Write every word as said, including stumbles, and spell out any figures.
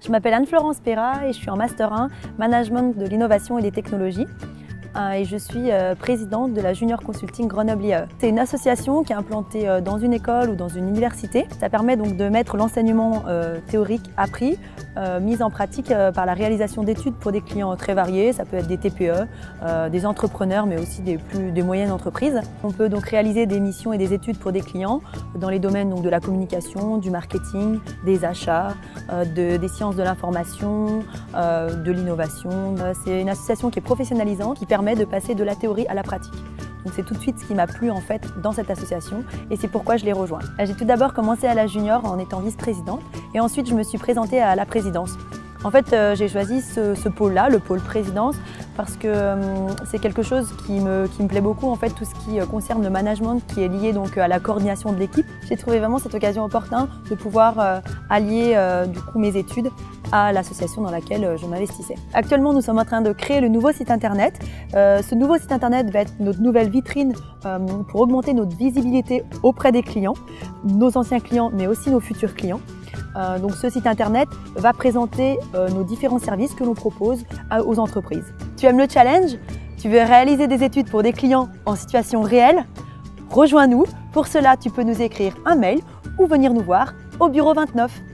Je m'appelle Anne-Florence Perra et je suis en Master un, Management de l'innovation et des technologies. Et je suis présidente de la Junior Consulting Grenoble I A E. C'est une association qui est implantée dans une école ou dans une université. Ça permet donc de mettre l'enseignement théorique appris, mis en pratique par la réalisation d'études pour des clients très variés. Ça peut être des T P E, des entrepreneurs, mais aussi des, plus, des moyennes entreprises. On peut donc réaliser des missions et des études pour des clients dans les domaines donc, de la communication, du marketing, des achats, de, des sciences de l'information, de l'innovation. C'est une association qui est professionnalisante, qui permet de passer de la théorie à la pratique. Donc c'est tout de suite ce qui m'a plu en fait dans cette association et c'est pourquoi je l'ai rejoint. J'ai tout d'abord commencé à la junior en étant vice-présidente et ensuite je me suis présentée à la présidence. En fait, euh, j'ai choisi ce, ce pôle-là, le pôle présidence, parce que euh, c'est quelque chose qui me, qui me plaît beaucoup, en fait, tout ce qui concerne le management, qui est lié donc à la coordination de l'équipe. J'ai trouvé vraiment cette occasion opportune de pouvoir euh, allier euh, du coup mes études à l'association dans laquelle euh, je m'investissais. Actuellement, nous sommes en train de créer le nouveau site internet. Euh, ce nouveau site internet va être notre nouvelle vitrine euh, pour augmenter notre visibilité auprès des clients, nos anciens clients, mais aussi nos futurs clients. Euh, donc ce site internet va présenter euh, nos différents services que l'on propose à, aux entreprises. Tu aimes le challenge? Tu veux réaliser des études pour des clients en situation réelle? Rejoins-nous. Pour cela, tu peux nous écrire un mail ou venir nous voir au bureau vingt-neuf.